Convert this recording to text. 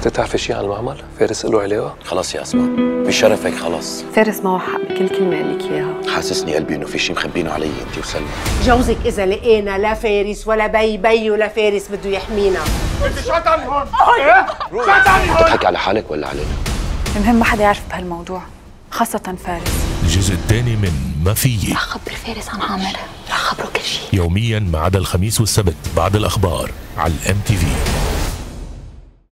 انت تعرفي شيء عن المعمل؟ فارس له علاقه؟ خلاص يا اسماء، بشرفك خلاص. فارس معه حق بكل كلمه قال لك اياها. حاسسني قلبي انه في شيء مخبينه علي انت وسلمى. جوزك اذا لقينا لا فارس ولا بي ولا فارس بده يحمينا. انت شو تعملي هون؟ ايه؟ شو تعملي هون؟ بتضحكي على حالك ولا علينا؟ المهم ما حدا يعرف بهالموضوع، خاصه فارس. الجزء الثاني من ما فيي رح خبر فارس عن عامر، رح خبره كل شيء يوميا ما عدا الخميس والسبت بعد الأخبار على الMTV.